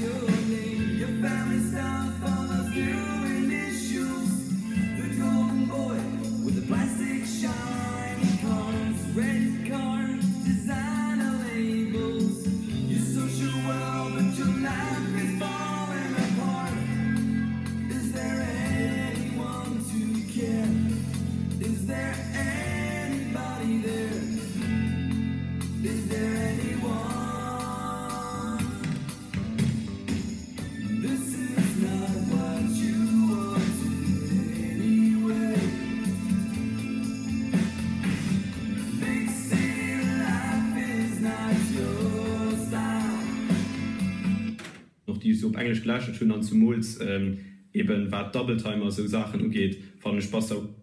your name? Your family stuff, all those new initials. The golden boy with the plastic shiny cars, red car, designer labels. Your social world, but your life is falling apart. Is there anyone to care? Is there anybody there? Is there anyone? This is not what you wanted anyway. Big city life is not your style. Noch die so auf Englisch gleiche schon an zu Mols eben was Double Timer so Sachen umgeht, fand ich Spaß auch.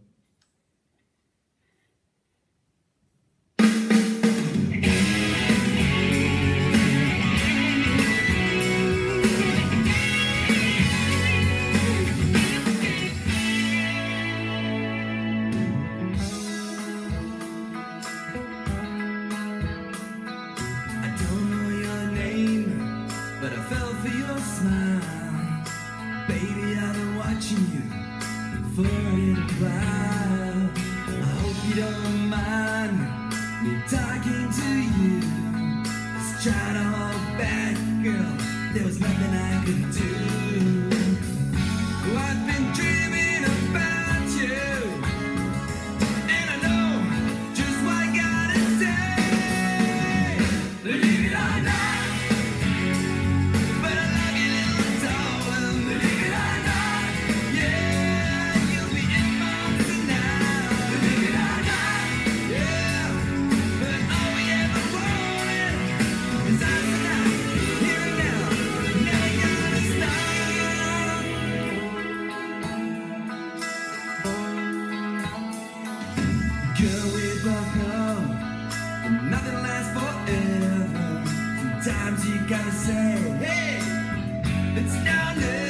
Sometimes you gotta say, hey, it's down there.